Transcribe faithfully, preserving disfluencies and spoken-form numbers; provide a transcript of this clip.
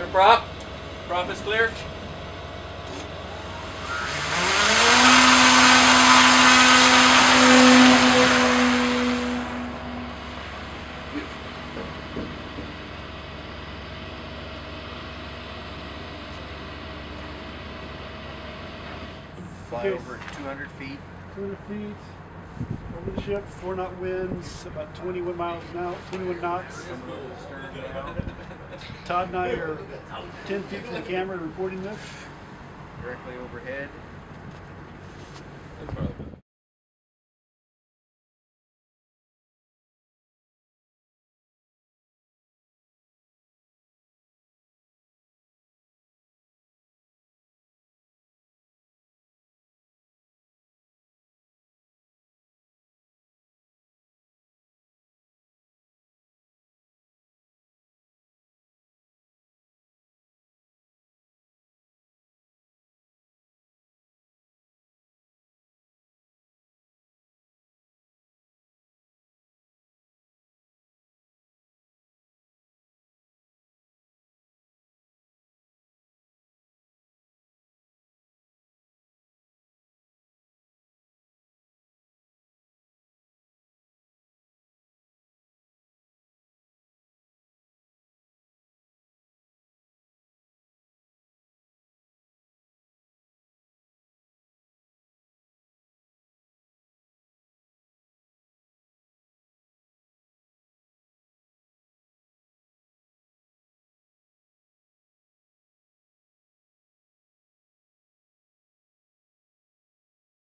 prop. Prop is clear. Fly Okay. over at two hundred feet. two hundred feet over the ship, four knot winds, about twenty-one miles an hour, twenty-one knots. Todd and I are ten feet from the camera recording this. Directly overhead. That's